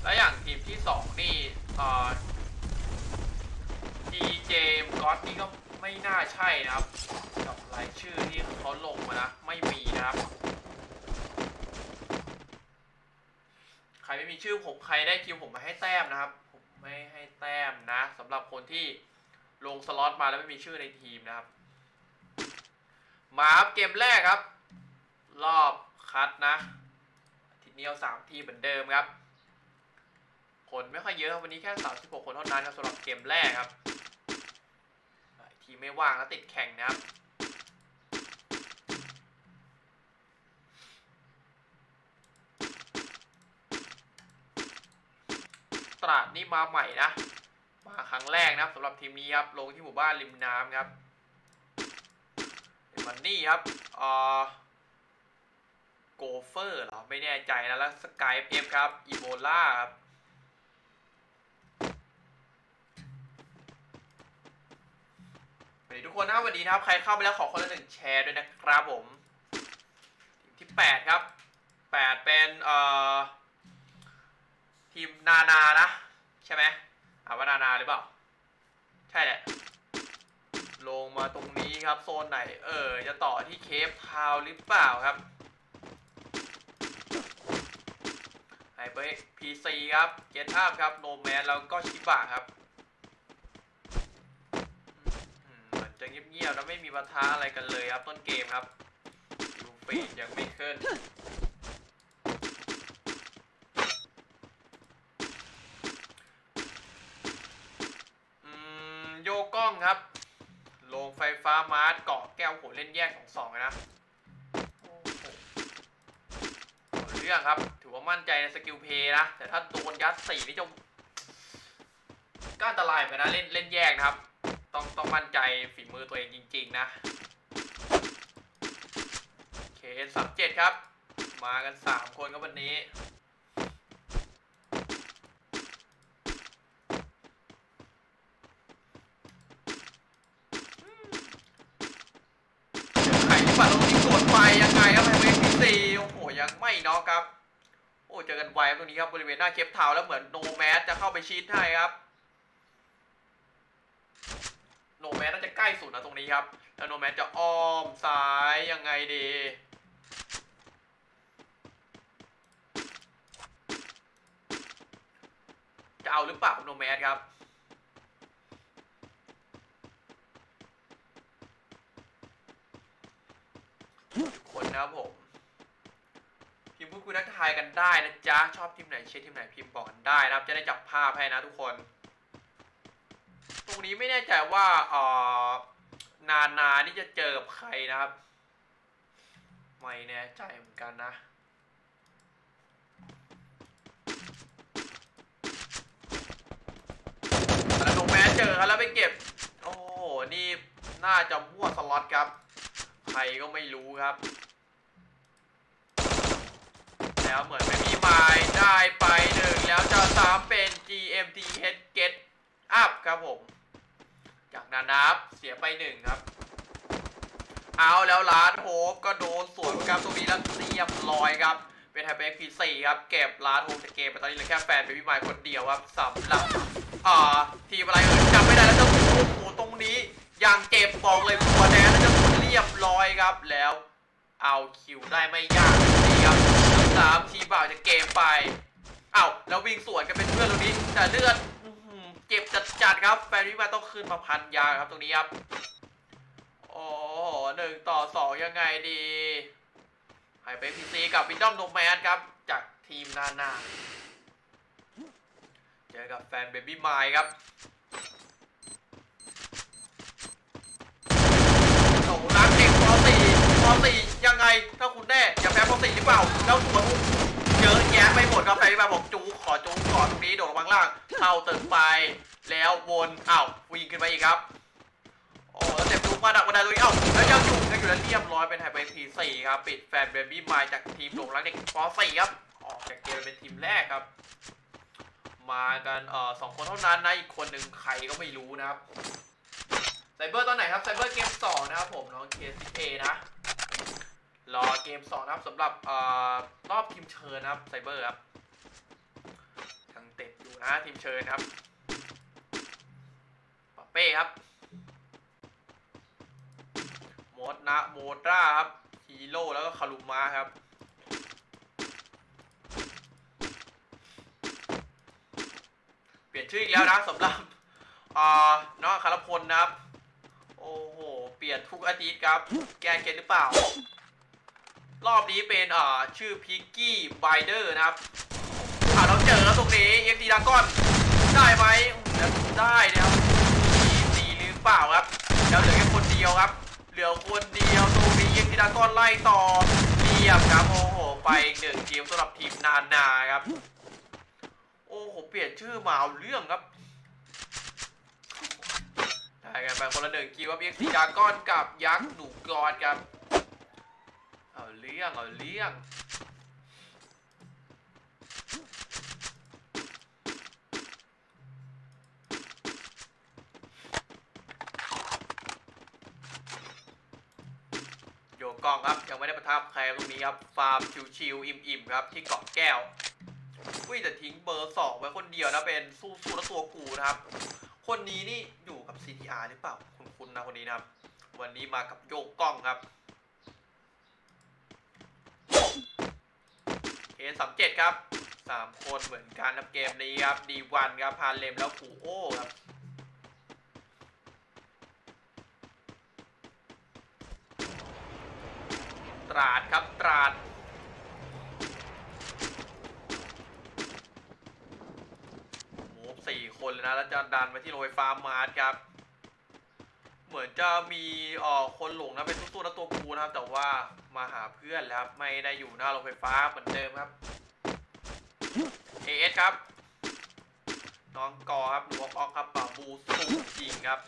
แล้วอย่างทีมที่2นี่ดีเจมก็อตนี่ก็ไม่น่าใช่นะครับกับรายชื่อที่เขาลงมานะไม่มีนะครับใครไม่มีชื่อผมใครได้คิวผมมาให้แต้มนะครับผมไม่ให้แต้มนะสำหรับคนที่ลงสล็อตมาแล้วไม่มีชื่อในทีมนะครับมาเกมแรกครับรอบคัดนะทีนี้เอา3 ทีเหมือนเดิมครับคนไม่ค่อยเยอะวันนี้แค่36 คนเท่านั้นครับสำหรับเกมแรกครับทีไม่ว่างแล้วติดแข่งนะครับตราดนี่มาใหม่นะมาครั้งแรกนะครับสำหรับทีมนี้ครับลงที่หมู่บ้านริมน้ำครับมันนี่ครับโกเฟอร์เหรอไม่แน่ใจนะแล้วสกายเอฟครับอีโบลาครับสวัสดีทุกคนนะสวัสดีนะครับใครเข้ามาแล้วขอคนละ1 แชร์ด้วยนะครับผมทีมที่8ครับ8เป็นทีมนานะใช่ไหมว่านาหรือเปล่าใช่แหละลงมาตรงนี้ครับโซนไหนจะต่อที่เคปทาวหรือเปล่าครับไฮเปอร์พีซีครับเกตอัพครับโนแมนแล้วก็ชิบะครับเหมือนจะเงียบๆแล้วไม่มีปะทะอะไรกันเลยครับต้นเกมครับยูฟีดยังไม่ขึ้นโยกล้องครับลงไฟฟ้ามาร์ทเกาะแก้วโหเล่นแยก2นะเรื่องครับถือว่ามั่นใจในสกิลเพย์นะแต่ถ้าโดนยัด4นี่จะก็อันตรายไปนะเล่นแยกนะครับต้องมั่นใจฝีมือตัวเองจริงๆนะKN37ครับมากัน3 คนครับวันนี้ไข่ที่ปัดลงที่กดไปยังไงครับไฮเวย์ที่4โอ้โหยังไม่น็อกครับโอ้เจอกันไวตรงนี้ครับบริเวณหน้าเคปทาวน์แล้วเหมือนโนแมสจะเข้าไปชีทให้ครับโนแมสน่าจะใกล้สุดนะตรงนี้ครับแล้วโนแมสจะอ้อมซ้ายยังไงดีจะเอาหรือเปล่าโนแมสครับคนนะครับผมพิมพ์พูดคุยทักทายกันได้นะจ๊ะชอบทีมไหนเชียร์ทีมไหนพิมพ์บอกกันได้นะครับจะได้จับภาพให้นะทุกคนตรงนี้ไม่แน่ใจว่านานี่จะเจอกับใครนะครับไม่แน่ใจเหมือนกันนะแต่โนแมสเจอครับแล้วไปเก็บโอ้โหนี่น่าจะมั่วสล็อตครับใครก็ไม่รู้ครับแล้วเหมือนไม่มีไม้ได้ไป1แล้วจะ3เป็น GMTH Get Up ครับผมจากนั้นนับเสียไป1ครับเอาแล้วล้านโฮปก็โดนสวนครับตรงนี้แล้วเรียบร้อยครับเป็นไฮเปอร์พี4ครับเก็บล้านโฮปจากเกมไปตอนนี้เหลือแค่แฟนเบบี้ไมค์คนเดียวครับสำหรับทีมอะไรจำไม่ได้แล้วจะโอ้โหตรงนี้ยังเก็บบอกเลยหัวแดงแล้วจะเรียบร้อยครับแล้วเอาคิวได้ไม่ยากนี่ครับ3 ทีบ่าวจะเกมไปแล้ววิ่งสวนกันเป็นเพื่อนตรงนี้แต่เลือดเจ็บจัดครับแฟนวิมาต้องขึ้นมาพันยาครับตรงนี้ครับโอ้1 ต่อ 2ยังไงดีไฮเปอร์พีซีกับวินดอมโนแมสครับจากทีมนาเจอกับแฟนเบบี้ไมค์ครับโอ้รักเด็กป .4 ยังไงถ้าคุณแน่อย่าแพ้ป .4 หรือเปล่าแล้วสวนเยอะแยะไปหมดครับใครมาบอกจูขอจูก่อนตรงนี้โดดลงล่างเข้าตึกไปแล้ววนวิ่งขึ้นไปอีกครับโอ้แล้วเจ็บจูมาดักบันไดตรงนี้แล้วยังอยู่แล้วเรียบร้อยเป็นไฮเปอร์พีซีครับปิดแฟนเบบี้ไมค์จากทีมหลงรักเด็กป .4 ครับออกจากเกมเป็นทีมแรกครับมากัน2 คนเท่านั้นนะอีกคนหนึ่งใครก็ไม่รู้นะครับไซเบอร์ตอนไหนครับไซเบอร์เกม2นะครับผมน้อง KCA นะรอเกม2นะครับสำหรับรอบทีมเชิญนะครับไซเบอร์ครับทางนะทีมเชิญครับปาเป้ครับโมดราครับฮีโร่แล้วก็คารุมะครับเปลี่ยนชื่ออีกแล้วนะสำหรับน้องคารพลนะครับโอ้โหเปลี่ยนทุกอาทิตย์ครับแกเก็ตหรือเปล่ารอบนี้เป็นชื่อพิกกี้ไบเดอร์นะครับเราเจอแล้วตรงนี้เอ็กซ์ดีดากอนได้ไหมได้นะครับดีหรือเปล่าครับแล้วเหลือแค่คนเดียวครับเหลือคนเดียวตรงนี้เอ็กซ์ดีดากอนไล่ต่อเรียบครับโอ้โหไป1 เกมสำหรับทีมนาครับโอ้โหเปลี่ยนชื่อมาเอาเรื่องครับได้กันไปคนละ1 คิวครับเอ็กซ์ดีดากอนกับยักษ์หนูกรอดครับเอาเรื่องโยกองครับยังไม่ได้ประทับใครตรงนี้ครับฟาร์มชิวๆอิ่มๆครับที่เกาะแก้วแต่ทิ้งเบอร์2ไว้คนเดียวนะเป็นสู้แล้วตัวกูนะครับคนนี้นี่อยู่กับ CTR หรือเปล่าคุณนะคนนี้นะครับวันนี้มากับโยกกล้องครับK37ครับ3 คนเหมือนกันครับเกมนี้ครับD1ครับพาเลมแล้วกูโอ้ครับตราดครับตราดโอ้4 คนเลยนะแล้วจะดันไปที่โรงไฟฟ้ามาร์ทครับเหมือนจะมีคนหลงนะเป็นตู้นะตัวกูนะครับแต่ว่ามาหาเพื่อนแล้วครับไม่ได้อยู่หน้าโรงไฟฟ้าเหมือนเดิมครับASครับน้องกอครับหรือว่าป๊อกครับป่าบูสู้จริงครับ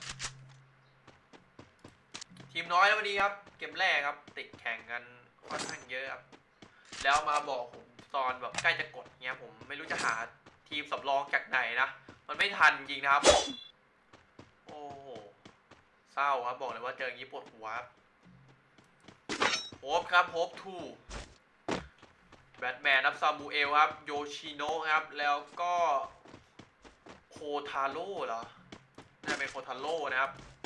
ทีมน้อยแล้ววันนี้ครับเกมแรกครับติดแข่งกันค่อนข้างเยอะครับแล้วมาบอกผมตอนแบบใกล้จะกดเงี้ยผมไม่รู้จะหาทีมสำรองจากไหนนะมันไม่ทันจริงนะครับโอ้โหเศร้าครับบอกเลยว่าเจออย่างนี้ปวดหัวครับโฮปครับโฮปทูแบทแมนครับซามูเอลครับโยชิโนะครับแล้วก็โคทาโร่เหรอน่าเป็นโคทาโร่นะครับ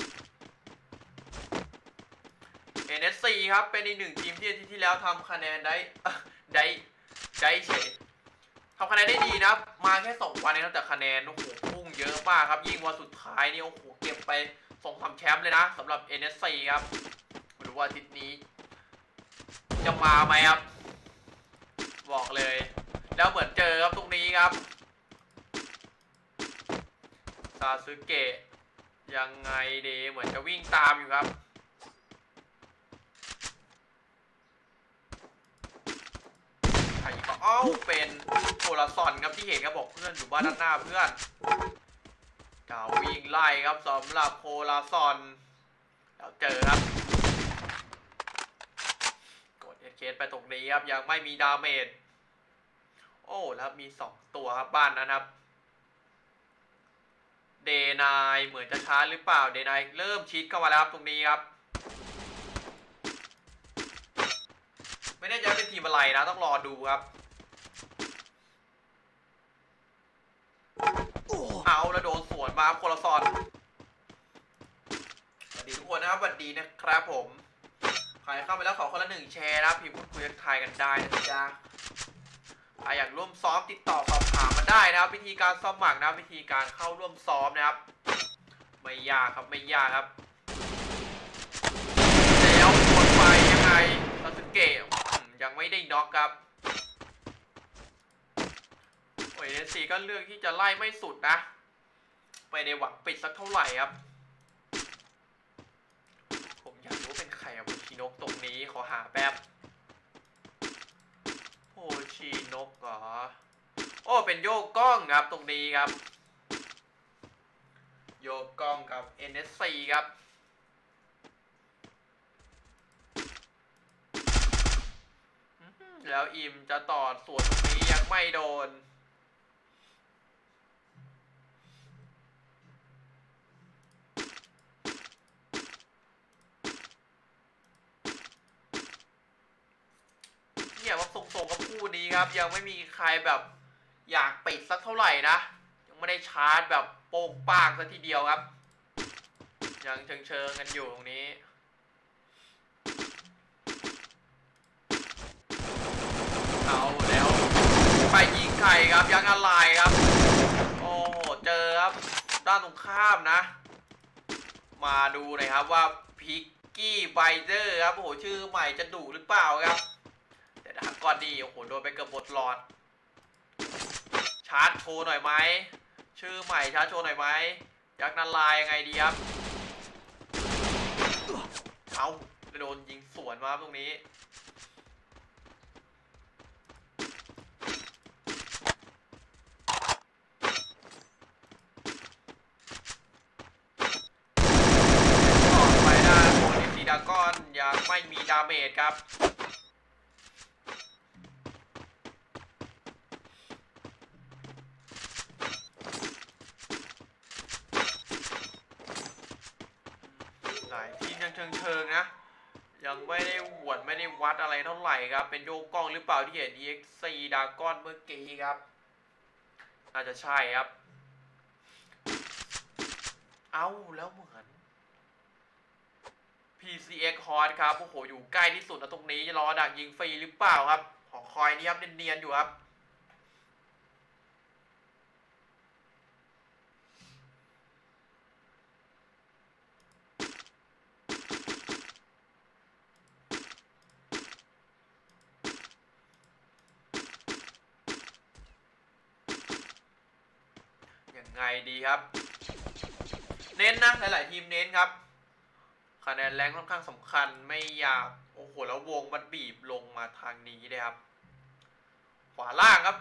NSC ครับเป็นอีก1 ทีมที่แล้วทำคะแนนได้เฉยทำคะแนนได้ดีนะครับมาแค่2 วันเองครับแต่คะแนนโอ้โหพุ่งเยอะมากครับยิ่งวันสุดท้ายนี่โอ้โหเก็บไป2-3 แชมป์เลยนะสำหรับ NSC ครับไม่รู้ว่าอาทิตย์นี้จะมาไหมครับบอกเลยแล้วเหมือนเจอครับตรงนี้ครับซาสึเกะยังไงดีเหมือนจะวิ่งตามอยู่ครับใครก็เป็นโคลาซอนครับที่เห็นครับบอกเพื่อนอยู่บ้านด้านหน้าเพื่อนกาวิ่งไล่ครับสำหรับโคลาซอนแล้วเจอครับกดเอเคสไปตรงนี้ครับยังไม่มีดาเมจโอ้แล้วมี2 ตัวครับบ้านนั้นครับเดนายเหมือนจะช้าหรือเปล่าเดนายเริ่มชิดเข้ามาแล้วครับตรงนี้ครับไม่แน่ใจเป็นทีมอะไรนะต้องรอดูครับเอาแล้วโดนสวนมาโคลาซอนสวัสดีทุกคนนะครับสวัสดีนะครับผมใครเข้าไปแล้วขอคนละ1 แชร์นะพิมพ์พูดคุยทักทายกันได้นะจ๊ะอยากร่วมซ้อมติดต่อสอบถามมาได้นะครับวิธีการสมัครนะวิธีการเข้าร่วมซ้อมนะครับไม่ยากครับไม่ยากครับแล้วกดไปยังไงซาสึเกะยังไม่ได้น็อกครับโอ้ยNSCก็เลือกที่จะไล่ไม่สุดนะไม่ได้หวังปิดสักเท่าไหร่ครับผมอยากรู้เป็นใครอะโฮชิโนะตรงนี้ขอหาแป๊บโฮชิโนะเหรอโอ้เป็นโยกกล้องครับตรงนี้ครับโยกกล้องกับ NSC ครับแล้วอิมจะต่อส่วนตรงนี้ยังไม่โดนเนี่ยว่าทรงๆกับคู่นี้ครับยังไม่มีใครแบบอยากปิดสักเท่าไหร่นะยังไม่ได้ชาร์จแบบโป่งป้างซะทีเดียวครับยังเชิงกันอยู่ตรงนี้เอาแล้วไปยิงไข่ครับยังอะไรครับโอ้เจอครับด้านตรงข้ามนะมาดูหน่อยครับว่าพิกกี้ไบเดอร์ครับโอ้โหชื่อใหม่จะดุหรือเปล่าครับแต่ดาก่อนดีโอ้โหโดนไปเกือบหมดหลอดชาร์จโชว์หน่อยไหมชื่อใหม่ชาร์จโชว์หน่อยไหมยักษ์นันลายยังไงดีครับเอาโดนยิงสวนมาตรงนี้ออกไปด้านบนสีดากอนยังไม่มีดาเมจครับหลายทีมยังเชิงนะยังไม่ได้หวดไม่ได้วัดอะไรเท่าไหร่ครับเป็นโยกกล้องหรือเปล่าที่เห็น EXC ดากอนเมื่อกี้ครับน่าจะใช่ครับเอาแล้วเหมือน PCX Hot ครับโอ้โหอยู่ใกล้ที่สุดนะตรงนี้จะรอดักยิงฟรีหรือเปล่าครับขอคอยนี่ครับเนียนๆอยู่ครับยังไงดีครับเน้นนะหลายๆทีมเน้นครับคะแนนแรงค่อนข้างสำคัญไม่อยากโอ้โหแล้ววงมันบีบลงมาทางนี้เลยครับขวาล่างครับ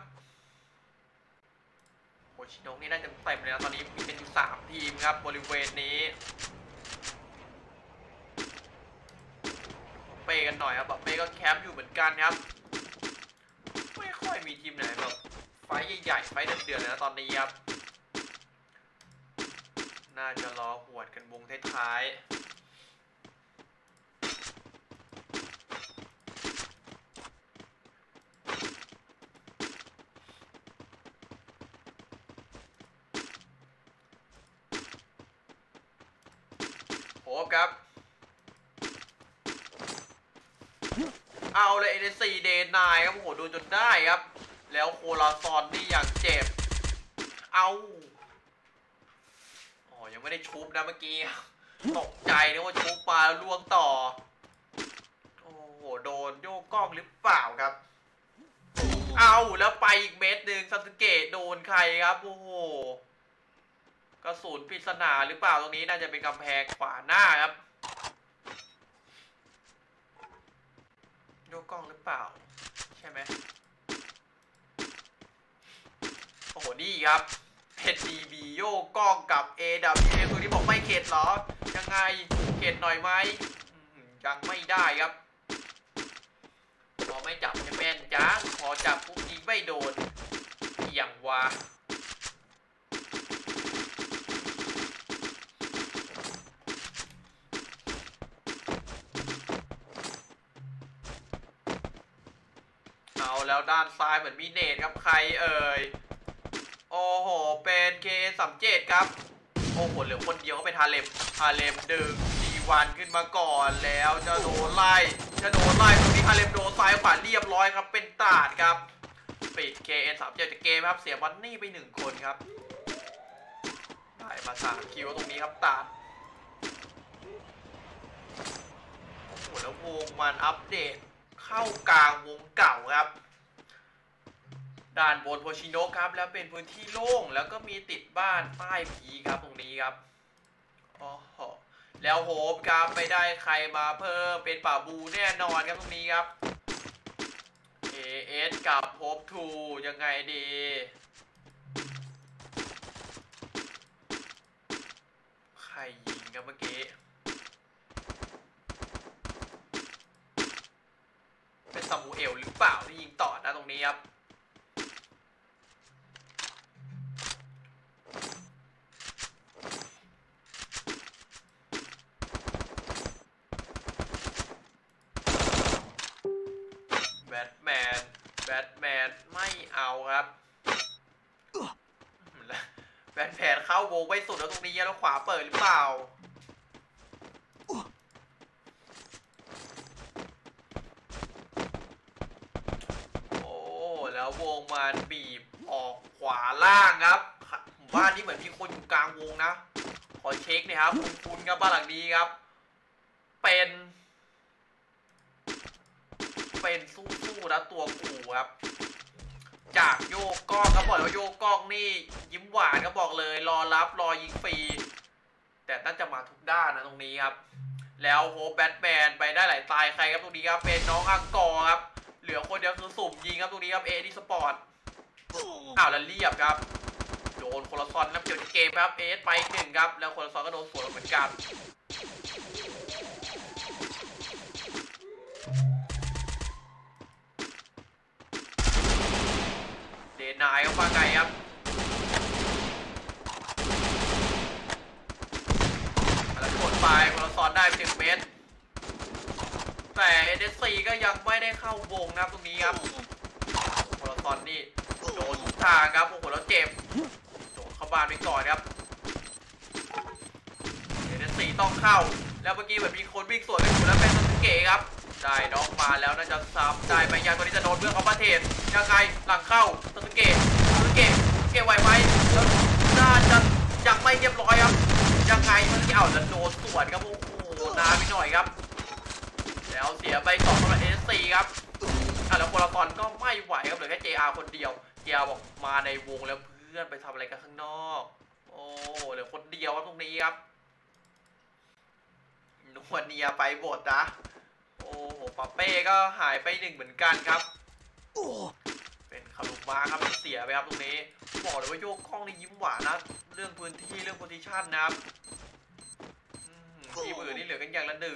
โอชิโนะนี่น่าจะเต็มเลยนะตอนนี้มีเป็นอยู่3ทีมครับบริเวณนี้เป้กันหน่อยครับแบบเป้ก็แคมป์อยู่เหมือนกันครับไม่ค่อยมีทีมไหนแบบไฟใหญ่ๆไฟเดือดๆเลยนะตอนนี้ครับน่าจะรอหวดกันวงท้ายๆโหครับเอาเลยNSC Day 9ครับโอ้โหโดนจนได้ครับแล้วโคลาซอนนี่อย่างเจ็บเอาอ๋อยังไม่ได้ชุบนะเมื่อกี้ตกใจนะว่าชุบมาแล้วล่วงต่อโอ้โหโดนโยกกล้องหรือเปล่าครับเอาแล้วไปอีกเม็ดหนึ่งซาสึเกะโดนใครครับโอ้โหกระสุนปริศนาหรือเปล่าตรงนี้น่าจะเป็นกำแพงขวาหน้าครับโยกกล้องหรือเปล่าใช่ไหมโอ้โหนี่ครับเพชรดีบีโยกกล้องกับ AWM ตัวนี้บอกไม่เข็ดเหรอยังไงเข็ดหน่อยไหมยังไม่ได้ครับพอไม่จับจะแม่นจ้าพอจับปุ๊บยิงไม่โดนอย่างวะเอาแล้วด้านซ้ายเหมือนมีเนตครับใครเอ่ยโอ้โหเป็น KN37ครับโอ้โหเหลือคนเดียวก็เป็นฮาเลมดึงD1ขึ้นมาก่อนแล้วจะโดนไล่ตรงนี้ฮาเลมโดนซ้ายขวาเรียบร้อยครับเป็นตาดครับปิด KN37 จากเกมครับเสียวันนี่ไป1คนครับได้มา3คิวตรงนี้ครับตาดโอ้โหแล้ววงมันอัปเดตเข้ากลางวงเก่าครับด้านบนโพชิโนะครับแล้วเป็นพื้นที่โล่งแล้วก็มีติดบ้านป้ายผีครับตรงนี้ครับอ๋อแล้วโฮปครับไปได้ใครมาเพิ่มเป็นป่าบูแน่นอนครับตรงนี้ครับ AS กับโฮปทูยังไงดีใครยิงครับเมื่อกี้เป็นซามูเอลหรือเปล่าที่ยิงต่อนะตรงนี้ครับแบทแมนไม่เอาครับเข้าวงไปสุดแล้วตรงนี้แล้วขวาเปิดหรือเปล่าโอ้แล้ววงมันบีบออกขวาล่างครับผมว่านี่เหมือนมีคนอยู่กลางวงนะขอเช็คหน่อยครับคุณครับบ้านหลังนี้ครับเป็นสู้ๆนะตัวกูครับจากโยกกล้องครับบอกแล้วโยกกล้องนี่ยิ้มหวานก็บอกเลยรอรับรอยิงฟรีแต่น่าจะมาทุกด้านนะตรงนี้ครับแล้วโฮปแบทแมนไปได้หลายตายใครครับตรงนี้ครับเป็นน้องอังกอร์ครับเหลือคนเดียวคือสุ่มยิงครับตรงนี้ครับเอดีสปอร์ตแล้วเรียบครับโดนโคลาซอนนับเกี่ยวที่เกมครับเอสไป1ครับแล้วโคลาซอนก็โดนสวนเหมือนกันเดนายครับว่าไงครับแล้วกดไปโคลาซอนได้ไป1 เมตรแต่เอเดซีก็ยังไม่ได้เข้าวงนะครับตรงนี้ครับโคลาซอนนี่โดนทุกทางครับโอ้โหแล้วเจ็บโดนเข้าบ้านไปก่อนครับเอเดซีต้องเข้าแล้วเมื่อกี้เหมือนมีคนวิ่งสวนกันอยู่แล้วเป็นซาสึเกะครับได้น้องมาแล้วน่าจะซ้ำได้ไปยังตัวนี้จะโดนเพื่อนเขาประเทศยังไงหลังเข้าซาสึเกะไหวไหมแล้วน่าจะยังไม่เรียบร้อยครับยังไงเมื่อกี้เอาจะโดนสวนครับโอ้โหนานไปหน่อยครับแล้วเสียไป2สำหรับ NSC ครับแล้วโคลาซอนก็ไม่ไหวครับเหลือแค่ JR คนเดียว JR บอกมาในวงแล้วเพื่อนไปทำอะไรกันข้างนอกโอ้เหลือคนเดียวครับตรงนี้ครับนวลเนียไปบทนะโอ้โหปาเป้ก็หายไป1เหมือนกันครับเป็นคารุมาครับเสียไปครับตรงนี้บอกเลยว่าโยกกล้องนี่ยิ้มหวานนะเรื่องพื้นที่เรื่องโพซิชันนะครับทีมอื่นนี่เหลือกันอย่างละ1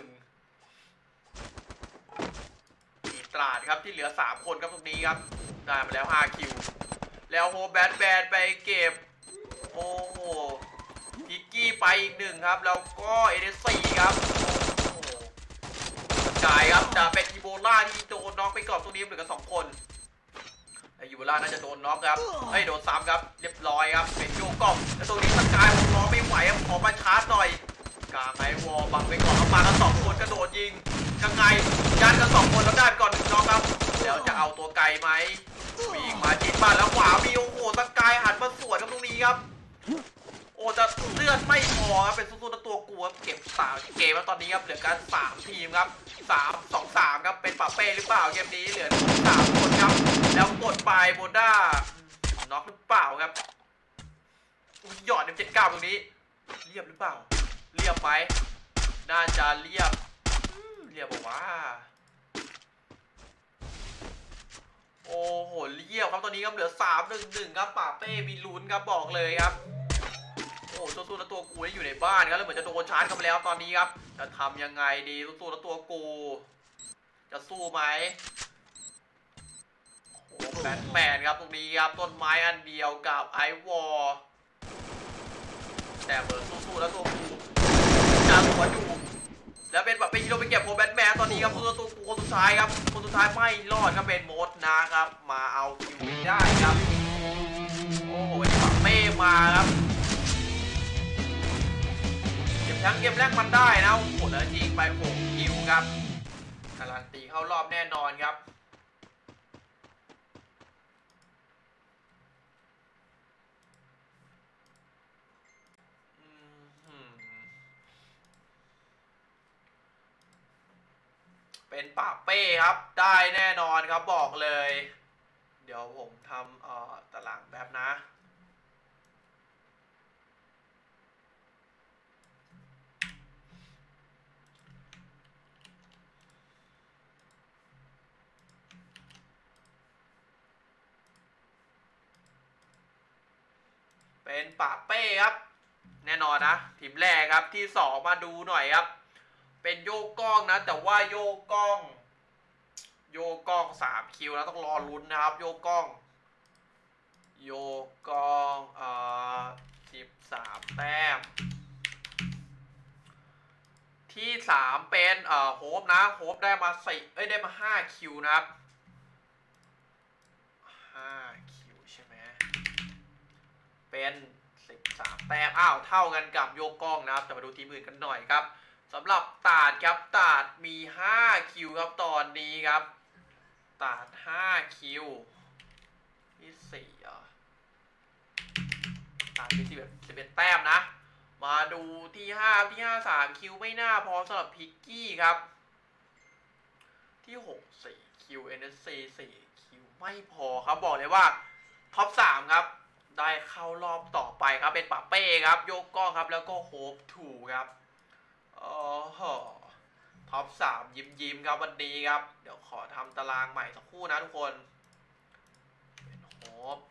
มีตราดครับที่เหลือ3คนครับตรงนี้ครับได้มาแล้ว5คิวแล้วโฮแบทแบนไปเก็บโอ้โหพิกกี้ไปอีก1ครับแล้วก็เอเดสี่ครับโอ้โหกายครับจะเป็นอีโบล่าที่โดนน็อกไปก่อนตรงนี้เหลือกัน2คนอีโบล่าน่าจะโดนน็อกครับโดนซ้ำครับเรียบร้อยครับเป็นโยกล้องแล้วตรงนี้สกายวงล้อไม่ไหวครับขอมาชาร์จหน่อยกาไอวอลบังไปก่อนครับมากัน2คนกระโดดยิงยังไงยันกัน2คนแล้วได้ก่อน1น็อกครับแล้วจะเอาตัวไกลไหมวิ่งมาจิตมาแล้วขวามีโอ้โหสกายหันมาสวนครับตรงนี้ครับโอ้จะเลือดไม่พอครับเป็นสู้ๆตัวกลัวเก็บ3เกมแล้วตอนนี้ครับเหลือกัน3ทีมครับ3-2-3ครับเป็นปาเป้หรือเปล่าเกมนี้เหลือ3คนครับแล้วกดไปโบด้าน็อกหรือเปล่าครับหยอดM79ตรงนี้เรียบหรือเปล่าเรียบไหมน่าจะเรียบบอกว่าโอ้โหเรียบครับตอนนี้ครับเหลือ3-1ครับป่าเป้มีลุ้นครับบอกเลยครับโอ้สู้ๆแล้วตัวกูนี่อยู่ในบ้านครับแล้วเหมือนจะโดนชาร์จเข้าไปแล้วตอนนี้ครับจะทำยังไงดีสู้ๆแล้วตัวกูจะสู้ไหมโอ้แบทแมนครับตรงนี้ครับต้นไม้อันเดียวกับไอวอลแต่เหมือนสู้ๆแล้วตัวกูจะหัวอยู่แล้วเป็นแบบไปฮีโร่ไปเก็บโฮแบทแมนตอนนี้ครับตัวกูคนสุดท้ายครับคนสุดท้ายไม่รอดครับเป็นโมดนะครับมาเอาคิวได้ครับโอ้โหวันนี้ปาเป้มาครับเก็บแชมป์เกมแรกมันได้นะโอ้โหแล้วยิงไป6คิวครับการันตีเข้ารอบแน่นอนครับเป็นป่าเป้ครับได้แน่นอนครับบอกเลยเดี๋ยวผมทำตารางแบบนะเป็นป่าเป้ครับแน่นอนนะทีมแรกครับที่2มาดูหน่อยครับเป็นโยกกล้องนะแต่ว่าโยกกล้อง3คิวแล้วต้องรอลุ้นนะครับโยกกล้อง13แต้มที่3เป็นโฮปนะโฮปได้มาได้มา5คิวนะครับ5คิวใช่ไหมเป็น 13 แต้มเท่ากันกับโยกกล้องนะครับแต่มาดูทีมอื่นกันหน่อยครับสำหรับตาดครับตาดมี5คิวครับตอนนี้ครับตาด5คิวที่4ตาดมี11แต้มนะมาดูที่5ที่5 3คิวไม่น่าพอสำหรับพิกกี้ครับที่6 4คิว NSC 4คิวไม่พอครับบอกเลยว่าท็อป3ครับได้เข้ารอบต่อไปครับเป็นปาเป้ครับโยกกล้องครับแล้วก็โฮปทูครับท็อป3ยิ้มครับวันนี้ครับเดี๋ยวขอทำตารางใหม่สักครู่นะทุกคนเป็นโฮป